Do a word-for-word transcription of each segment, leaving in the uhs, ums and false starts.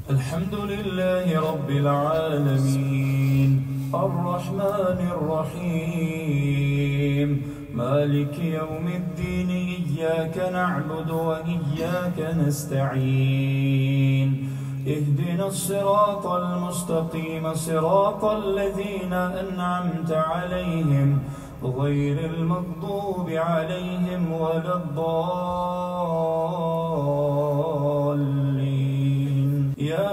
الحمد لله رب العالمين الرحمن الرحيم مالك يوم الدين إياك نعبد وإياك نستعين اهدنا الصراط المستقيم صراط الذين أنعمت عليهم غير المغضوب عليهم ولا الضالين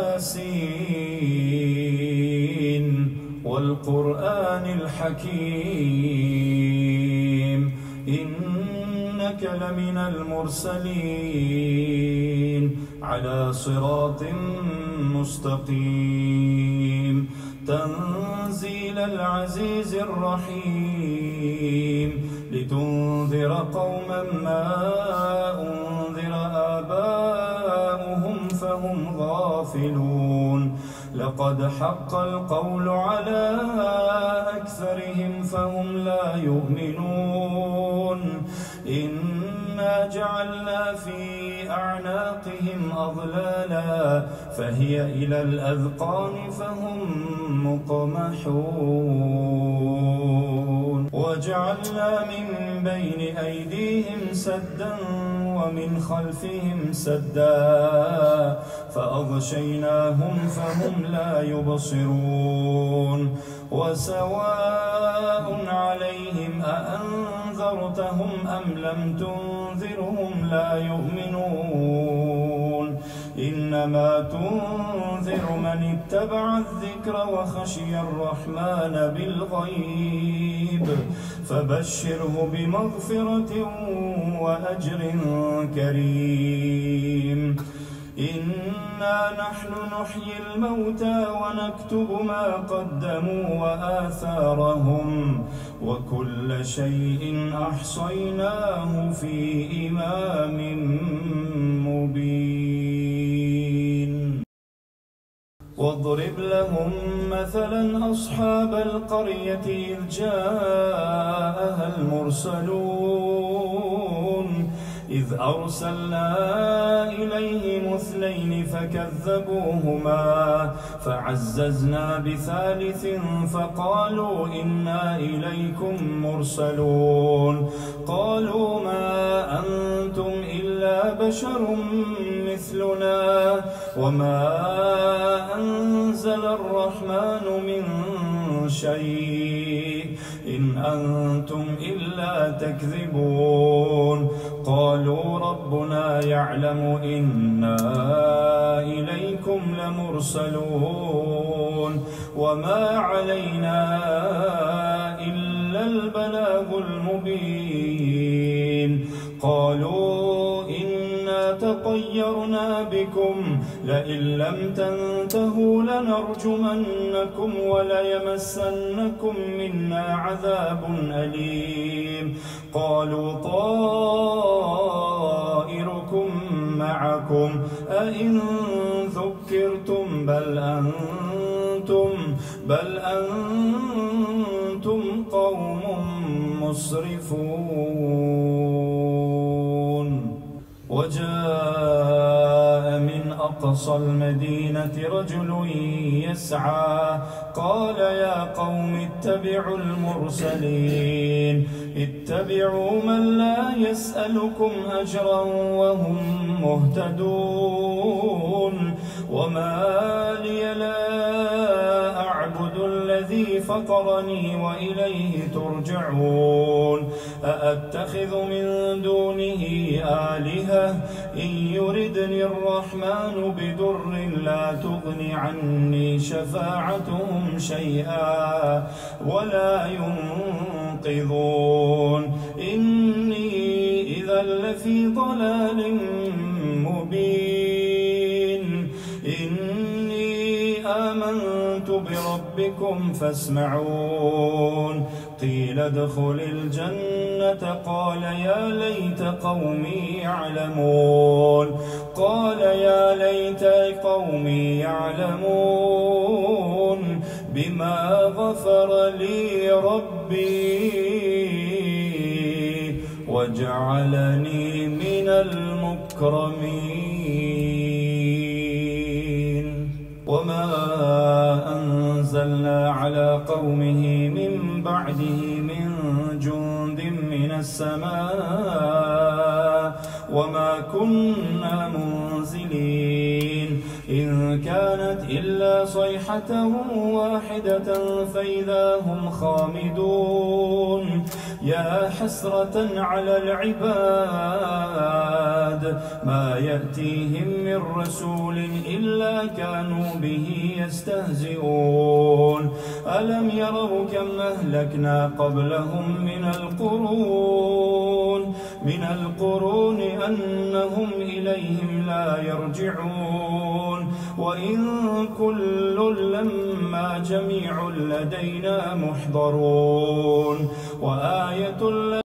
ياسين والقرآن الحكيم إنك لمن المرسلين على صراط مستقيم تنزيل العزيز الرحيم لتنذر قوما ما أنذر آباؤهم فهم غافلون لقد حق القول على أكثرهم فهم لا يؤمنون إنا جعلنا في أعناقهم أغلالا فهي إلى الأذقان فهم مقمحون وجعلنا من بين أيديهم سدا ومن خلفهم سدا فأغشيناهم فهم لا يبصرون وسواء عليهم أأنذرتهم أم لم تنذرهم لا يؤمنون إنما تنذر من اتبع الذكر وخشي الرحمن بالغيب فبشره بمغفرة وأجر كريم إنا نحن نحيي الموتى ونكتب ما قدموا وآثارهم وكل شيء أحصيناه في إمام مبين واضرب لهم مثلا أصحاب القرية إذ جاءها المرسلون إذ أرسلنا إليهم اثنين فكذبوهما فعززنا بثالث فقالوا إنا إليكم مرسلون قالوا ما أنتم إلا بشر مثلنا وما أنزل الرحمن من شيء إن أنتم إلا تكذبون قالوا ربنا يعلم إنا إليكم لمرسلون وما علينا إلا البلاغ المبين قالوا إنا تطيرنا بكم لئن لم تنتهوا لنرجمنكم وليمسنكم منا عذاب أليم قالوا طائركم معكم أئن ذكرتم بل أنتم بل أنتم قوم مسرفون وجاء من أقصى المدينة رجل يسعى قال يا قوم اتبعوا المرسلين اتبعوا من لا يسألكم أجرا وهم مهتدون وما لي لا أعبد الذي فطرني وإليه ترجعون أأتخذ من دونه آلهة إن يردني الرحمن بدر لا تغن عني شفاعتهم شيئا ولا ينقذون إني إذا لفي ضلال مبين إني آمنت بربكم فاسمعون قيل ادخل الجنة قال يا ليت قومي يعلمون قال يا ليت قومي يعلمون بما غفر لي ربي وجعلني من المكرمين. قومه من بعده من جند من السماء وما كنا منزلين إن كانت إلا صيحة واحدة فإذا هم خامدون يا حسرة على العباد ما يأتيهم من رسول إلا كانوا به يستهزئون ألم يروا كم أهلكنا قبلهم من القرون من القرون أنهم إليهم لا يرجعون وإن كل لما جميع لدينا محضرون وآية